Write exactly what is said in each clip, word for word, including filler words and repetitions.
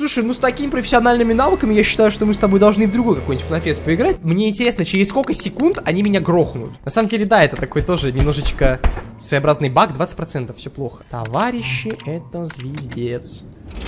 Слушай, ну с такими профессиональными навыками я считаю, что мы с тобой должны в другой какой-нибудь фнафес поиграть. Мне интересно, через сколько секунд они меня грохнут. На самом деле, да, это такой тоже немножечко своеобразный баг. двадцать процентов, все плохо. Товарищи, это звездец.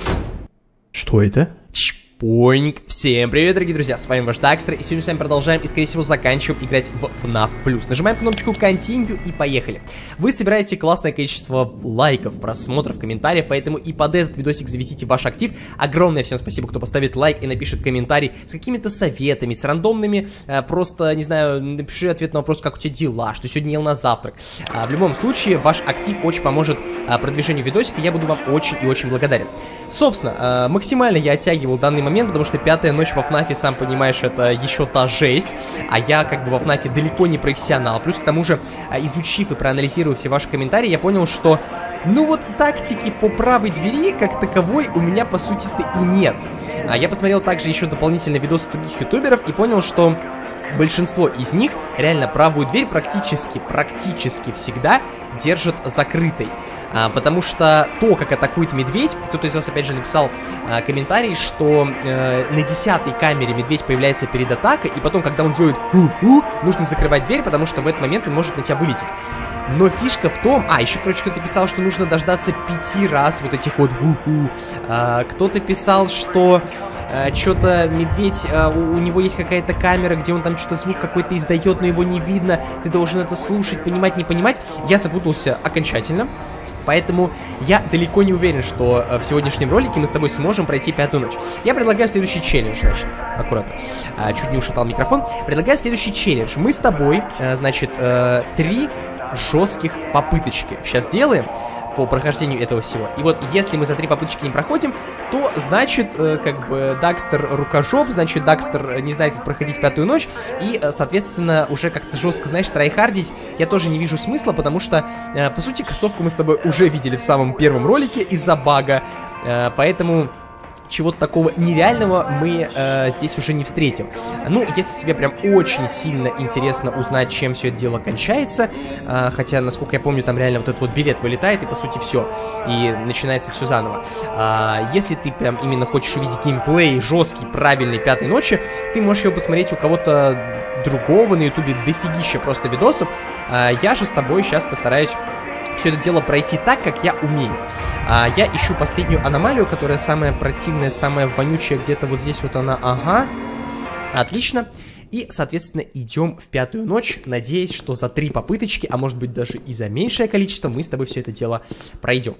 Что это? Чпоньк. Всем привет, дорогие друзья, с вами ваш Дакстер, и сегодня с вами продолжаем и, скорее всего, заканчиваем играть в эф плюс. Нажимаем кнопочку Continue и поехали. Вы собираете классное количество лайков, просмотров, комментариев, поэтому и под этот видосик завезите ваш актив. Огромное всем спасибо, кто поставит лайк и напишет комментарий с какими-то советами, с рандомными, э, просто, не знаю, напиши ответ на вопрос, как у тебя дела, что сегодня ел на завтрак. А, в любом случае, ваш актив очень поможет а, продвижению видосика, я буду вам очень и очень благодарен. Собственно, а, максимально я оттягивал данный момент, потому что пятая ночь во фнафе, сам понимаешь, это еще та жесть, а я как бы во фнафе далеко не профессионал. Плюс к тому же, изучив и проанализировав все ваши комментарии, я понял, что, ну вот, тактики по правой двери, как таковой, у меня, по сути-то, и нет. А я посмотрел также еще дополнительно видосы других ютуберов и понял, что большинство из них реально правую дверь практически, практически всегда держат закрытой. А, потому что то, как атакует медведь, кто-то из вас опять же написал а, комментарий, что э, на десятой камере медведь появляется перед атакой, и потом, когда он делает у-у, нужно закрывать дверь, потому что в этот момент он может на тебя вылететь. Но фишка в том... А, еще, короче, кто-то писал, что нужно дождаться пяти раз вот этих вот у-у. А, кто-то писал, что... Uh, что-то медведь, uh, у, у него есть какая-то камера, где он там что-то звук какой-то издает, но его не видно. Ты должен это слушать, понимать, не понимать. Я запутался окончательно. Поэтому я далеко не уверен, что uh, в сегодняшнем ролике мы с тобой сможем пройти пятую ночь. Я предлагаю следующий челлендж, значит. Аккуратно. Uh, чуть не ушатал микрофон. Предлагаю следующий челлендж. Мы с тобой, uh, значит, uh, три жестких попыточки сейчас делаем по прохождению этого всего. И вот, если мы за три попыточки не проходим, то, значит, э, как бы, Дакстер рукожоп, значит, Дакстер не знает, как проходить пятую ночь, и, э, соответственно, уже как-то жестко, знаешь, трайхардить я тоже не вижу смысла, потому что, э, по сути, концовку мы с тобой уже видели в самом первом ролике из-за бага, э, поэтому... чего-то такого нереального мы э, здесь уже не встретим. Ну, если тебе прям очень сильно интересно узнать, чем все это дело кончается, э, хотя, насколько я помню, там реально вот этот вот билет вылетает, и по сути все, и начинается все заново. Э, если ты прям именно хочешь увидеть геймплей жесткий, правильный пятой ночи, ты можешь его посмотреть у кого-то другого на ютубе, дофигища просто видосов. Э, я же с тобой сейчас постараюсь все это дело пройти так, как я умею. а, Я ищу последнюю аномалию, которая самая противная, самая вонючая. Где-то вот здесь вот она, ага. Отлично. И, соответственно, идем в пятую ночь, надеясь, что за три попыточки, а может быть даже и за меньшее количество, мы с тобой все это дело пройдем.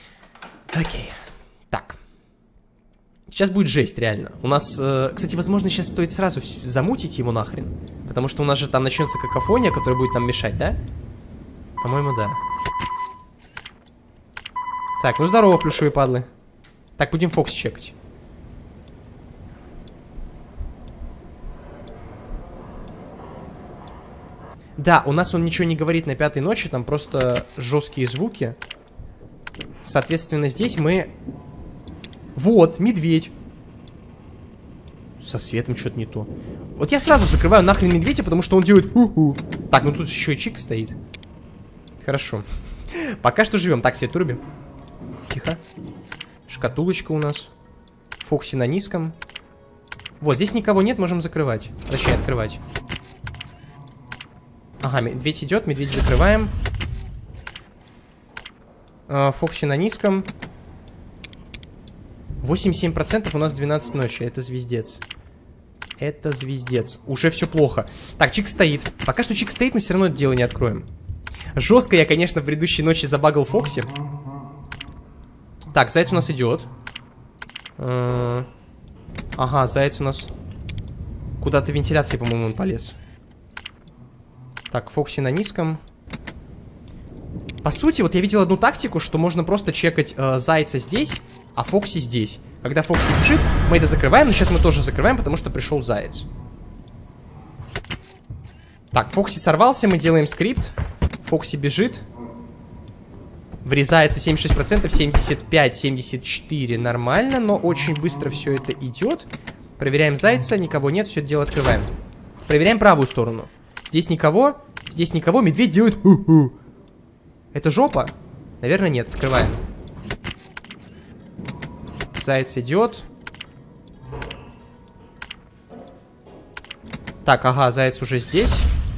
Окей. Так. Сейчас будет жесть, реально. У нас, э, кстати, возможно, сейчас стоит сразу замутить его нахрен. Потому что у нас же там начнется какофония, которая будет нам мешать, да? По-моему, да. Так, ну здорово, плюшевые падлы. Так, будем Фокс чекать. Да, у нас он ничего не говорит на пятой ночи, там просто жесткие звуки. Соответственно, здесь мы... Вот, медведь. Со светом что-то не то. Вот я сразу закрываю нахрен медведя, потому что он делает у-у. Так, ну тут еще и чик стоит. Хорошо. Пока что живем. Так, свет вырубим. Тихо. Шкатулочка у нас. Фокси на низком. Вот, здесь никого нет, можем закрывать. Точнее, открывать. Ага, медведь идет, медведь закрываем. Фокси на низком. восемьдесят семь процентов, у нас двенадцать ночи. Это звездец. Это звездец. Уже все плохо. Так, чик стоит. Пока что чик стоит, мы все равно это дело не откроем. Жестко я, конечно, в предыдущей ночи забагал Фокси. Так, заяц у нас идет. Ага, заяц у нас... Куда-то вентиляции, по-моему, он полез. Так, Фокси на низком. По сути, вот я видел одну тактику, что можно просто чекать э, зайца здесь, а Фокси здесь. Когда Фокси бежит, мы это закрываем, но сейчас мы тоже закрываем, потому что пришел заяц. Так, Фокси сорвался, мы делаем скрипт. Фокси бежит. Врезается семьдесят шесть процентов, семьдесят пять, семьдесят четыре. Нормально, но очень быстро все это идет. Проверяем зайца, никого нет, все это дело открываем. Проверяем правую сторону. Здесь никого, здесь никого, медведь делает ху-ху. Это жопа? Наверное, нет, открываем. Заяц идет. Так, ага, заяц уже здесь.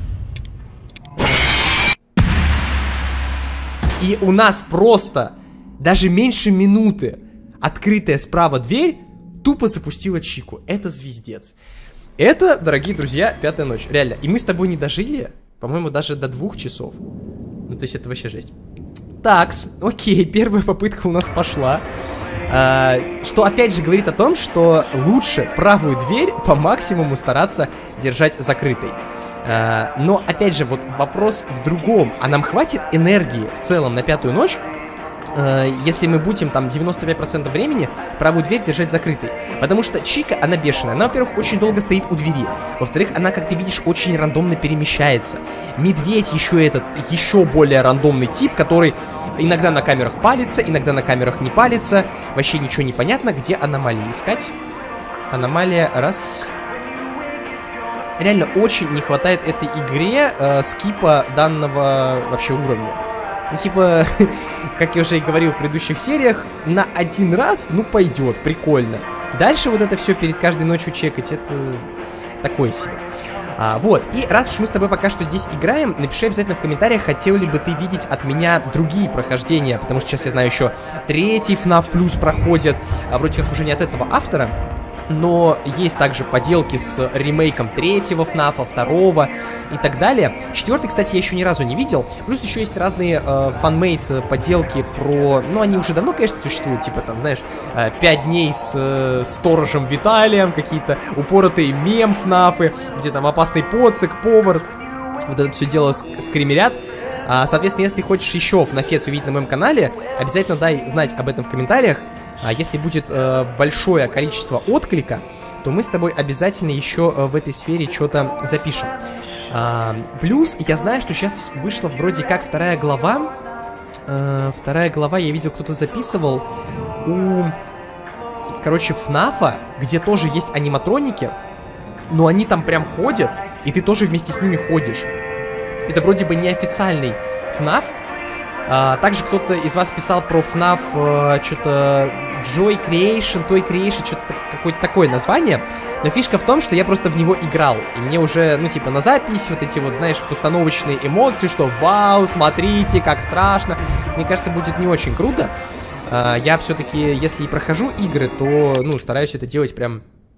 И у нас просто даже меньше минуты открытая справа дверь тупо запустила Чику. Это звездец. Это, дорогие друзья, пятая ночь. Реально. И мы с тобой не дожили, по-моему, даже до двух часов. Ну, то есть это вообще жесть. Такс, окей, первая попытка у нас пошла. А, что опять же говорит о том, что лучше правую дверь по максимуму стараться держать закрытой. А, но опять же, вот вопрос в другом. А нам хватит энергии в целом на пятую ночь, а, если мы будем там девяносто пять процентов времени правую дверь держать закрытой? Потому что Чика, она бешеная. Она, во-первых, очень долго стоит у двери. Во-вторых, она, как ты видишь, очень рандомно перемещается. Медведь еще этот, еще более рандомный тип, который иногда на камерах палится, иногда на камерах не палится. Вообще ничего не понятно, где аномалии искать. Аномалия, раз. Реально очень не хватает этой игре э, скипа данного вообще уровня. Ну, типа, как я уже и говорил в предыдущих сериях, на один раз, ну, пойдет, прикольно. Дальше вот это все перед каждой ночью чекать, это такое себе. А, вот, и раз уж мы с тобой пока что здесь играем, напиши обязательно в комментариях, хотел ли бы ты видеть от меня другие прохождения, потому что сейчас я знаю еще третий эф наф плюс проходит, а вроде как уже не от этого автора. Но есть также поделки с ремейком третьего эф нафа, второго и так далее. Четвертый, кстати, я еще ни разу не видел. Плюс еще есть разные э, фанмейд поделки про... Ну, они уже давно, конечно, существуют. Типа, там, знаешь, э, пять дней с э, сторожем Виталием, какие-то упоротые мем-фнафы, где там опасный поцик, повар. Вот это все дело скримерят. А, соответственно, если ты хочешь еще фнафец увидеть на моем канале, обязательно дай знать об этом в комментариях. А если будет э, большое количество отклика, то мы с тобой обязательно еще э, в этой сфере что-то запишем. А, плюс, я знаю, что сейчас вышла вроде как вторая глава. Э, вторая глава, я видел, кто-то записывал у, короче, фнафа, где тоже есть аниматроники, но они там прям ходят, и ты тоже вместе с ними ходишь. Это вроде бы неофициальный фнаф. А, также кто-то из вас писал про фнаф а, что-то Joy Creation, Toy Creation, что-то какое-то такое название. Но фишка в том, что я просто в него играл. И мне уже, ну типа на запись вот эти вот, знаешь, постановочные эмоции, что вау, смотрите, как страшно. Мне кажется, будет не очень круто. а, Я все-таки, если и прохожу игры, то, ну, стараюсь это делать прям...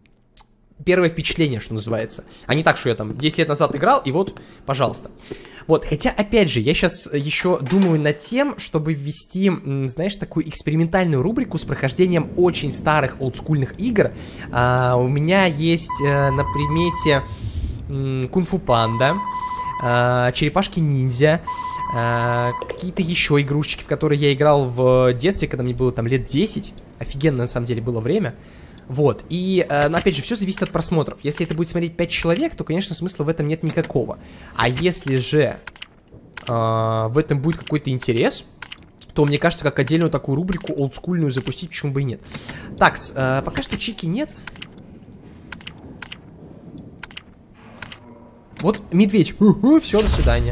Первое впечатление, что называется. А не так, что я там десять лет назад играл, и вот, пожалуйста. Вот, хотя, опять же, я сейчас еще думаю над тем, чтобы ввести, знаешь, такую экспериментальную рубрику с прохождением очень старых олдскульных игр. А, у меня есть а, на примете Кунг-фу Панда, а, Черепашки-ниндзя, а, какие-то еще игрушечки, в которые я играл в детстве, когда мне было там лет десять. Офигенно, на самом деле, было время. Вот, и, э, ну, опять же, все зависит от просмотров. Если это будет смотреть пять человек, то, конечно, смысла в этом нет никакого. А если же э, в этом будет какой-то интерес, то, мне кажется, как отдельную такую рубрику олдскульную запустить, почему бы и нет. Так, э, пока что Чики нет. Вот медведь. Все, до свидания.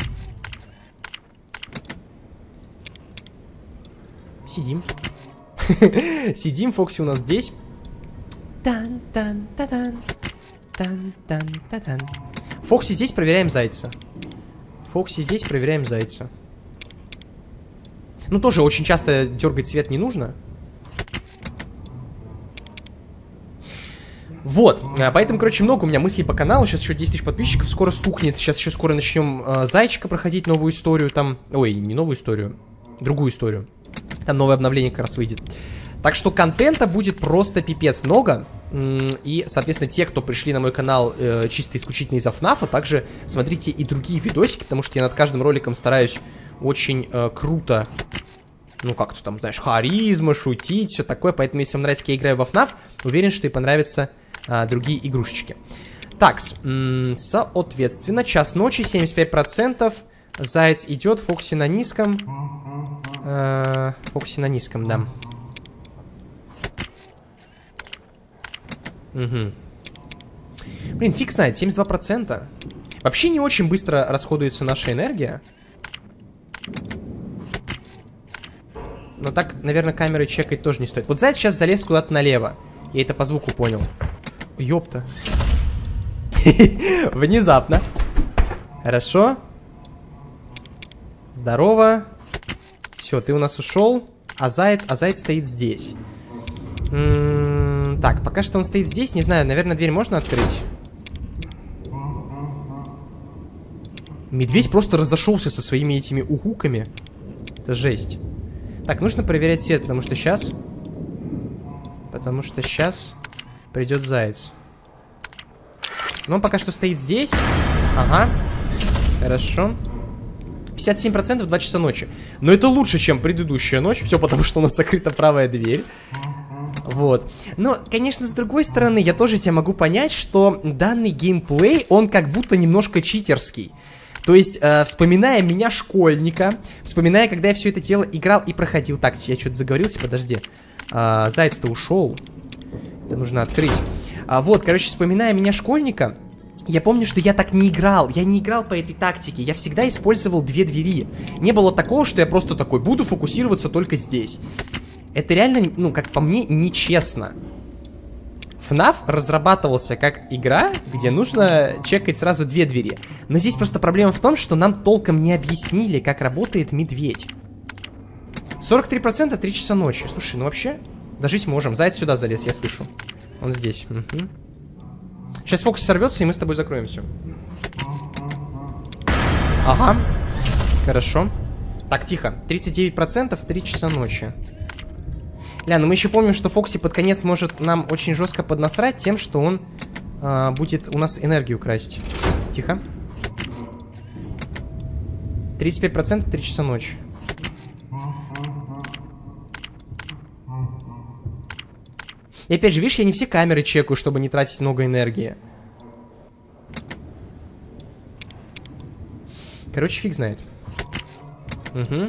Сидим. Сидим, Фокси у нас здесь. Тан-тан-та-тан. Тан-тан-та-тан. Фокси здесь, проверяем зайца. Фокси здесь, проверяем зайца. Ну, тоже очень часто дергать цвет не нужно. Вот, поэтому, короче, много у меня мыслей по каналу. Сейчас еще десять тысяч подписчиков, скоро стукнет. Сейчас еще скоро начнем э, Зайчика проходить, новую историю там. Ой, не новую историю, другую историю. Там новое обновление как раз выйдет. Так что контента будет просто пипец много. И, соответственно, те, кто пришли на мой канал э, чисто исключительно из-за фнафа, также смотрите и другие видосики, потому что я над каждым роликом стараюсь очень э, круто, ну как-то там, знаешь, харизма, шутить, все такое. Поэтому, если вам нравится, как я играю во фнаф, уверен, что и понравятся э, другие игрушечки. Так, соответственно, час ночи, семьдесят пять процентов. Заяц идет, Фокси на низком. Э, Фокси на низком, да. Угу. Блин, фиг знает, семьдесят два процента. Вообще не очень быстро расходуется наша энергия. Но так, наверное, камерой чекать тоже не стоит. Вот заяц сейчас залез куда-то налево. Я это по звуку понял. Ёпта. Внезапно. Хорошо. Здорово. Все, ты у нас ушел. А заяц, а заяц стоит здесь. М-м, так, пока что он стоит здесь. Не знаю, наверное, дверь можно открыть. Медведь просто разошелся со своими этими ухуками. Это жесть. Так, нужно проверять свет, потому что сейчас... Потому что сейчас придет заяц. Но он пока что стоит здесь. Ага. Хорошо. пятьдесят семь процентов, два часа ночи. Но это лучше, чем предыдущая ночь. Все потому, что у нас закрыта правая дверь. Вот. Но, конечно, с другой стороны, я тоже тебя могу понять, что данный геймплей, он как будто немножко читерский. То есть, э, вспоминая меня, школьника, вспоминая, когда я все это дело играл и проходил. Так, я что-то заговорился, подожди. А, заяц-то ушел. Это нужно открыть. А, вот, короче, вспоминая меня, школьника, я помню, что я так не играл. Я не играл по этой тактике. Я всегда использовал две двери. Не было такого, что я просто такой, буду фокусироваться только здесь. Это реально, ну, как по мне, нечестно. эф наф разрабатывался как игра, где нужно чекать сразу две двери. Но здесь просто проблема в том, что нам толком не объяснили, как работает медведь. сорок три процента, три часа ночи. Слушай, ну вообще, дожить можем. Заяц сюда залез, я слышу. Он здесь. Угу. Сейчас фокус сорвется, и мы с тобой закроем все. Ага. Хорошо. Так, тихо. тридцать девять процентов, три часа ночи. Ля, ну мы еще помним, что Фокси под конец может нам очень жестко поднасрать тем, что он э, будет у нас энергию красть. Тихо. тридцать пять процентов, три часа ночи. И опять же, видишь, я не все камеры чекаю, чтобы не тратить много энергии. Короче, фиг знает. Угу.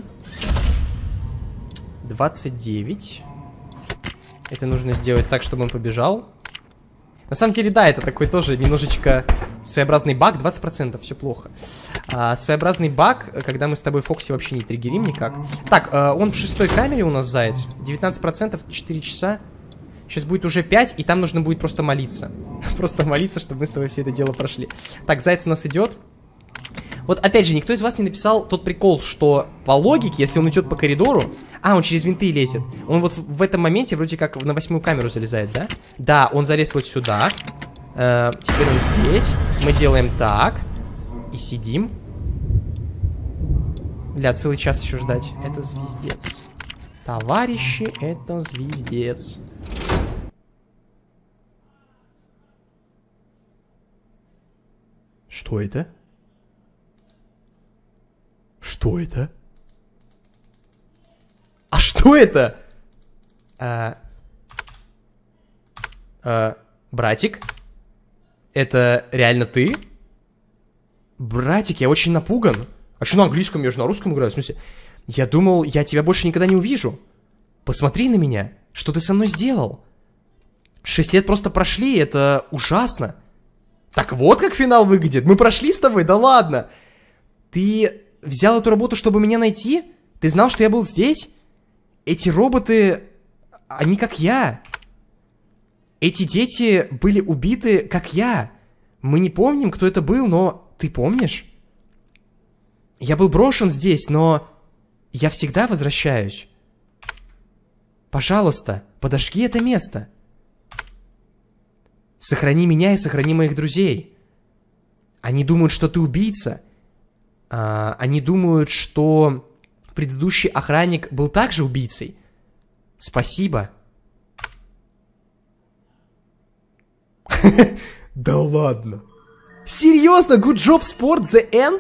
двадцать девять. Это нужно сделать так, чтобы он побежал. На самом деле, да, это такой тоже немножечко своеобразный баг. двадцать процентов, все плохо. а, Своеобразный баг, когда мы с тобой Фокси вообще не триггерим никак. Так, а, он в шестой камере у нас, заяц. девятнадцать процентов, четыре часа. Сейчас будет уже пять, и там нужно будет просто молиться. Просто молиться, чтобы мы с тобой все это дело прошли. Так, заяц у нас идет. Вот опять же, никто из вас не написал тот прикол, что по логике, если он идет по коридору... А, он через винты лезет. Он вот в, в этом моменте вроде как на восьмую камеру залезает, да? Да, он залез вот сюда. Э, теперь он здесь. Мы делаем так. И сидим. Бля, целый час еще ждать. Это звездец. Товарищи, это звездец. Что это? Что это? А что это? А... А... Братик? Это реально ты? Братик, я очень напуган. А что на английском? Я же на русском играю. В смысле? Я думал, я тебя больше никогда не увижу. Посмотри на меня. Что ты со мной сделал? Шесть лет просто прошли, это ужасно. Так вот как финал выглядит. Мы прошли с тобой? Да ладно. Ты взял эту работу, чтобы меня найти? Ты знал, что я был здесь? Эти роботы, они как я. Эти дети были убиты, как я. Мы не помним, кто это был, но ты помнишь? Я был брошен здесь, но я всегда возвращаюсь. Пожалуйста, подожги это место. Сохрани меня и сохрани моих друзей. Они думают, что ты убийца. А, они думают, что предыдущий охранник был также убийцей. Спасибо. Да ладно. Серьезно? Good job, sport, the end?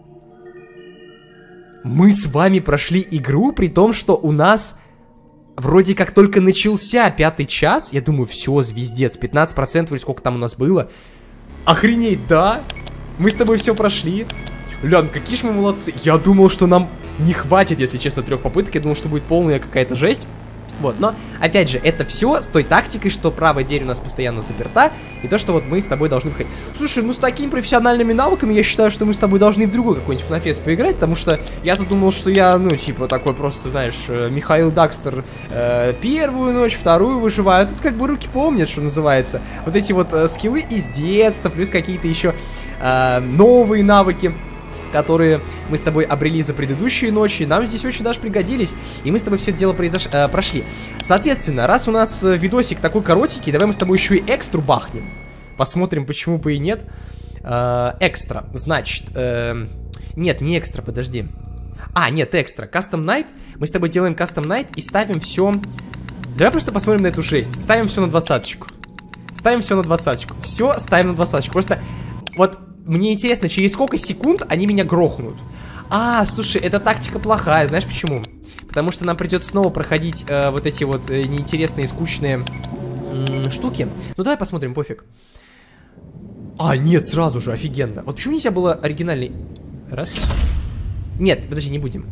Мы с вами прошли игру, при том, что у нас вроде как только начался пятый час. Я думаю, все, звездец, пятнадцать процентов или сколько там у нас было. Охренеть, да? Мы с тобой все прошли. Лян, какие ж мы молодцы. Я думал, что нам не хватит, если честно, трех попыток. Я думал, что будет полная какая-то жесть. Вот, но, опять же, это все с той тактикой, что правая дверь у нас постоянно заперта, и то, что вот мы с тобой должны выходить. Слушай, ну с такими профессиональными навыками я считаю, что мы с тобой должны в другой какой-нибудь эф эф поиграть, потому что я-то думал, что я, ну, типа, такой просто, знаешь, Михаил Дакстер, э, первую ночь, вторую выживаю, а тут как бы руки помнят, что называется. Вот эти вот э, скиллы из детства, плюс какие-то еще э, новые навыки, которые мы с тобой обрели за предыдущие ночи, нам здесь очень даже пригодились, и мы с тобой все это дело произош... э, прошли. Соответственно, раз у нас видосик такой коротенький, давай мы с тобой еще и экстру бахнем. Посмотрим, почему бы и нет. Э, экстра, значит... Э, нет, не экстра, подожди. А, нет, экстра. Custom Night. Мы с тобой делаем Custom Night и ставим все... Давай просто посмотрим на эту жесть. Ставим все на двадцаточку. Ставим все на двадцаточку. Все ставим на двадцаточку. Просто вот... Мне интересно, через сколько секунд они меня грохнут. А, слушай, эта тактика плохая, знаешь почему? Потому что нам придется снова проходить э, вот эти вот э, неинтересные, скучные э, штуки. Ну давай посмотрим, пофиг. А, нет, сразу же, офигенно. Вот почему нельзя было оригинальный... Раз. Нет, подожди, не будем.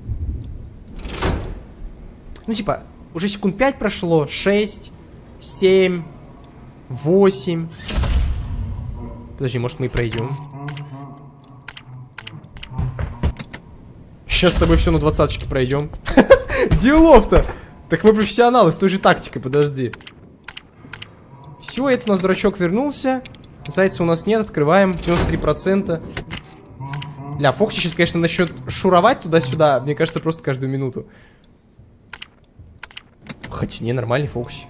Ну типа, уже секунд пять прошло, шесть, семь, восемь. Подожди, может мы и пройдем. Сейчас с тобой все на двадцаточке пройдем. Делов-то! Так мы профессионалы с той же тактикой, подожди. Все, это у нас дурачок вернулся. Зайца у нас нет, открываем. девяносто три процента. Ля, Фокси сейчас, конечно, начнет шуровать туда-сюда. Мне кажется, просто каждую минуту. Хотя не, нормальный Фокси.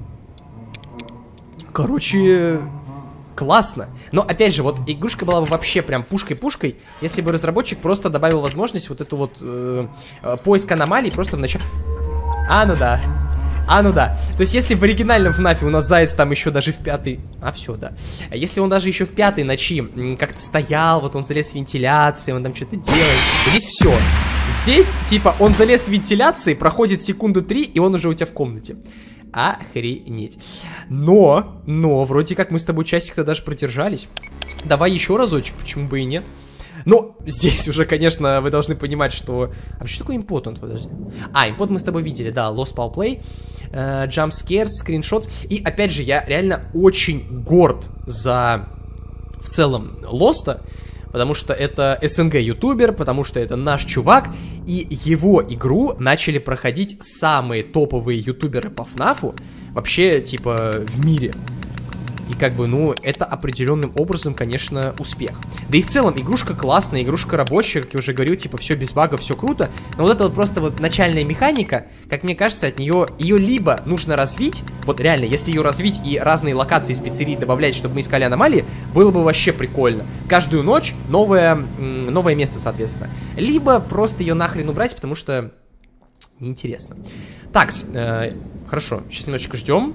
Короче... Классно. Но, опять же, вот игрушка была бы вообще прям пушкой-пушкой, если бы разработчик просто добавил возможность вот эту вот э, э, поиск аномалий просто в начале... А, ну да. А, ну да. То есть, если в оригинальном эф эф у нас заяц там еще даже в пятой... А, все, да. Если он даже еще в пятой ночи как-то стоял, вот он залез в вентиляцию, он там что-то делает. Здесь все. Здесь, типа, он залез в вентиляции, проходит секунду три, и он уже у тебя в комнате. Охренеть. Но, но, вроде как мы с тобой часик-то даже продержались. Давай еще разочек, почему бы и нет. Но здесь уже, конечно, вы должны понимать, что... А что такое импотент, подожди? А, импот мы с тобой видели, да, Lost Power Play, э, Jump Scares, скриншот. И, опять же, я реально очень горд за, в целом, Лоста, потому что это эс эн гэ-ютубер, потому что это наш чувак, и его игру начали проходить самые топовые ютуберы по эф эф вообще, типа, в мире. И как бы, ну, это определенным образом, конечно, успех. Да и в целом, игрушка классная, игрушка рабочая, как я уже говорил, типа, все без багов, все круто. Но вот это вот просто вот начальная механика, как мне кажется, от нее, ее либо нужно развить, вот реально, если ее развить и разные локации из пиццерии добавлять, чтобы мы искали аномалии, было бы вообще прикольно. Каждую ночь новое, новое место, соответственно. Либо просто ее нахрен убрать, потому что неинтересно. Так, э, хорошо, сейчас немножечко ждем.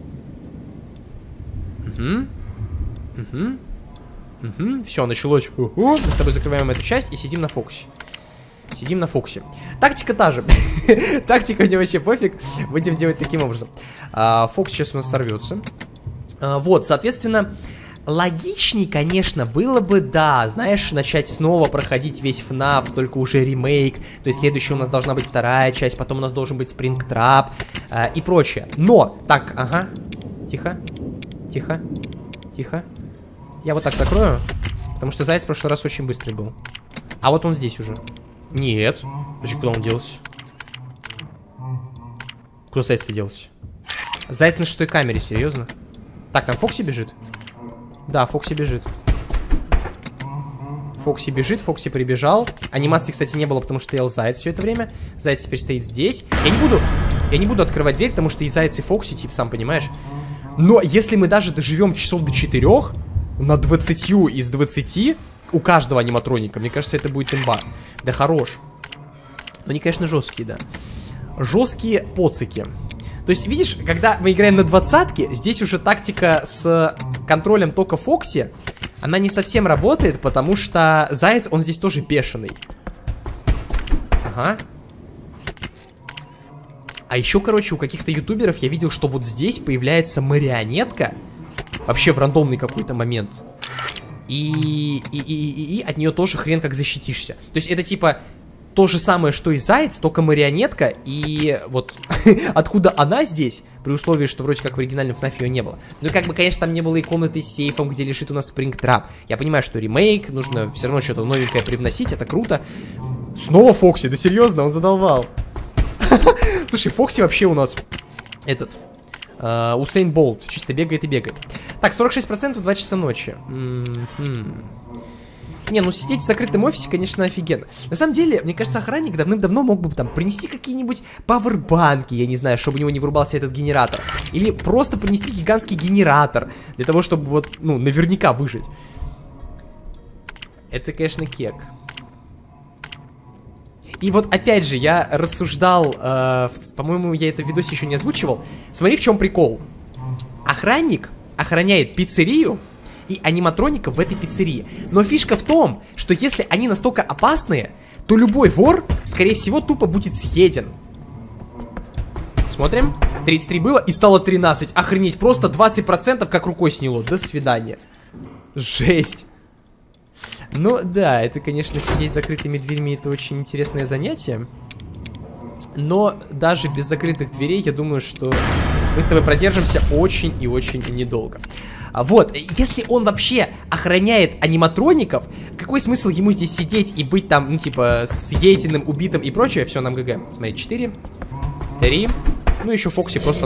Угу. Угу. Угу. Все, началось. Угу. Мы с тобой закрываем эту часть и сидим на Фоксе. Сидим на Фоксе. Тактика та же. Тактика мне вообще пофиг. Будем делать таким образом. А, Фокс сейчас у нас сорвется. А, вот, соответственно, логичней, конечно, было бы, да, знаешь, начать снова проходить весь эф эф, только уже ремейк. То есть следующая у нас должна быть вторая часть, потом у нас должен быть Springtrap а, и прочее. Но, так, ага. Тихо. Тихо, тихо. Я вот так закрою, потому что заяц в прошлый раз очень быстрый был. А вот он здесь уже. Нет. Подожди, куда он делся? Куда заяц-то делся? Заяц на шестой камере, серьезно? Так, там Фокси бежит? Да, Фокси бежит. Фокси бежит, Фокси прибежал. Анимации, кстати, не было, потому что стоял заяц все это время. Заяц теперь стоит здесь. Я не буду, я не буду открывать дверь, потому что и заяц, и Фокси, типа, сам понимаешь. Но если мы даже доживем часов до четырёх, на двадцатью из двадцати, у каждого аниматроника, мне кажется, это будет имба. Да хорош. Но они, конечно, жесткие, да. Жесткие поцики. То есть, видишь, когда мы играем на двадцатке, здесь уже тактика с контролем тока Фокси, она не совсем работает, потому что заяц, он здесь тоже бешеный. Ага. А еще, короче, у каких-то ютуберов я видел, что вот здесь появляется марионетка. Вообще в рандомный какой-то момент. И, и, и, и, и от нее тоже хрен как защитишься. То есть это типа то же самое, что и Заяц, только марионетка, и вот откуда она здесь, при условии, что вроде как в оригинальном эф наф ее не было. Ну и как бы, конечно, там не было и комнаты с сейфом, где лежит у нас Спрингтрап. Я понимаю, что ремейк, нужно все равно что-то новенькое привносить, это круто. Снова Фокси, да серьезно, он задолбал. Слушай, Фокси вообще у нас этот... Uh, Усейн Болт, чисто бегает и бегает. Так, сорок шесть процентов, два часа ночи. Mm-hmm. Не, ну сидеть в закрытом офисе, конечно, офигенно. На самом деле, мне кажется, охранник давным-давно мог бы там принести какие-нибудь пауэрбанки, я не знаю, чтобы у него не вырубался этот генератор. Или просто принести гигантский генератор, для того, чтобы вот, ну, наверняка выжить. Это, конечно, кек. И вот опять же, я рассуждал, э, по-моему, я это в видосе еще не озвучивал. Смотри, в чем прикол. Охранник охраняет пиццерию и аниматроников в этой пиццерии. Но фишка в том, что если они настолько опасные, то любой вор, скорее всего, тупо будет съеден. Смотрим. тридцать три было и стало тринадцать. Охренеть, просто двадцать процентов как рукой сняло. До свидания. Жесть. Ну, да, это, конечно, сидеть с закрытыми дверьми, это очень интересное занятие. Но даже без закрытых дверей, я думаю, что мы с тобой продержимся очень и очень недолго. А вот, если он вообще охраняет аниматроников, какой смысл ему здесь сидеть и быть там, ну, типа, съеденным, убитым и прочее? Все, нам ГГ. Смотри, четыре, три, ну, еще Фокси просто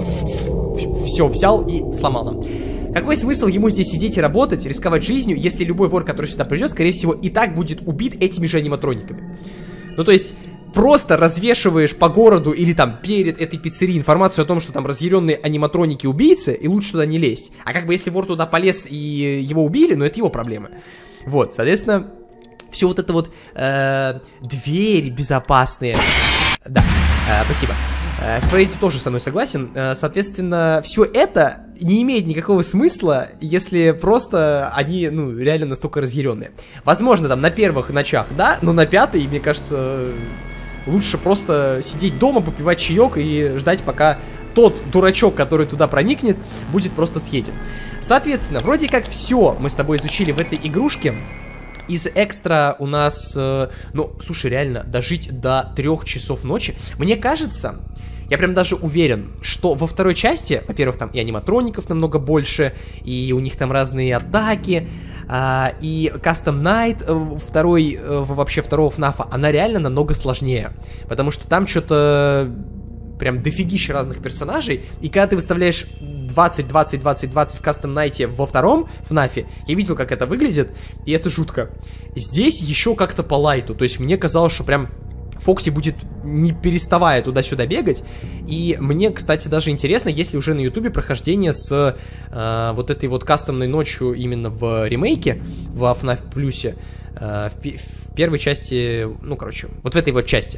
все взял и сломал нам. Какой смысл ему здесь сидеть и работать, рисковать жизнью, если любой вор, который сюда придет, скорее всего, и так будет убит этими же аниматрониками? Ну, то есть, просто развешиваешь по городу или там перед этой пиццерией информацию о том, что там разъяренные аниматроники убийцы, и лучше туда не лезть. А как бы если вор туда полез и его убили, ну, это его проблемы. Вот, соответственно, все вот это вот э, двери безопасные. Да, э, спасибо. Фредди тоже со мной согласен. Соответственно, все это не имеет никакого смысла, если просто они, ну, реально настолько разъяренные. Возможно, там на первых ночах, да, но на пятой, мне кажется, лучше просто сидеть дома, попивать чаек и ждать, пока тот дурачок, который туда проникнет, будет просто съеден. Соответственно, вроде как все мы с тобой изучили в этой игрушке. Из экстра у нас, э, ну, слушай, реально, дожить до трех часов ночи, мне кажется, я прям даже уверен, что во второй части, во-первых, там и аниматроников намного больше, и у них там разные атаки, э, и Custom Night, э, второй, э, вообще второго эф нафа, она реально намного сложнее, потому что там что-то прям дофигища разных персонажей, и когда ты выставляешь двадцать, двадцать, двадцать, двадцать в Custom Night во втором эф нафе, я видел, как это выглядит, и это жутко. Здесь еще как-то по лайту, то есть мне казалось, что прям Фокси будет не переставая туда-сюда бегать, и мне, кстати, даже интересно, есть ли уже на ютубе прохождение с э, вот этой вот кастомной ночью именно в ремейке, в эф наф плюсе, э, в, в первой части, ну, короче, вот в этой вот части.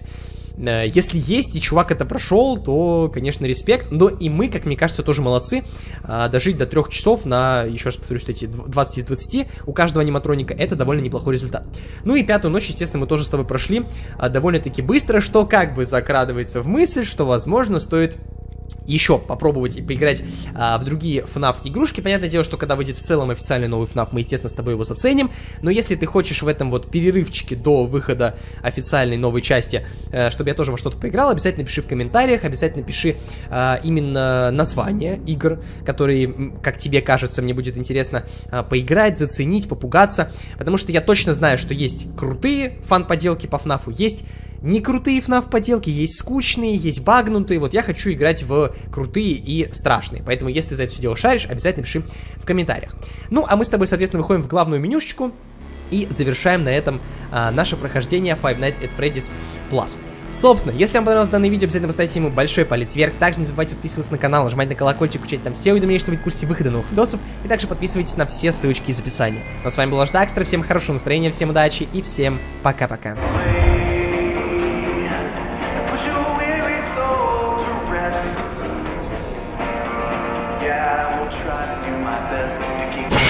Если есть, и чувак это прошел, то, конечно, респект. Но и мы, как мне кажется, тоже молодцы. Дожить до трех часов на, еще раз повторюсь, эти двадцать из двадцати у каждого аниматроника, это довольно неплохой результат. Ну и пятую ночь, естественно, мы тоже с тобой прошли довольно-таки быстро, что как бы закрадывается в мысль, что, возможно, стоит еще попробовать и поиграть а, в другие эф наф игрушки. Понятное дело, что когда выйдет в целом официальный новый эф наф, мы, естественно, с тобой его заценим. Но если ты хочешь в этом вот перерывчике до выхода официальной новой части, э, чтобы я тоже во что-то поиграл, обязательно пиши в комментариях, обязательно пиши э, именно название игр, которые, как тебе кажется, мне будет интересно э, поиграть, заценить, попугаться. Потому что я точно знаю, что есть крутые фан-поделки по эф нафу, есть не крутые эф наф поделки, есть скучные, есть багнутые. Вот я хочу играть в крутые и страшные. Поэтому, если ты за это все дело шаришь, обязательно пиши в комментариях. Ну, а мы с тобой, соответственно, выходим в главную менюшечку и завершаем на этом а, наше прохождение Five Nights at Freddy's Plus. Собственно, если вам понравилось данное видео, обязательно поставьте ему большой палец вверх. Также не забывайте подписываться на канал, нажимать на колокольчик, включать там все уведомления, чтобы быть в курсе выхода новых видосов. И также подписывайтесь на все ссылочки из описания. Ну а с вами был Дакстер, всем хорошего настроения, всем удачи и всем пока-пока. Yeah, I will try to do my best to keep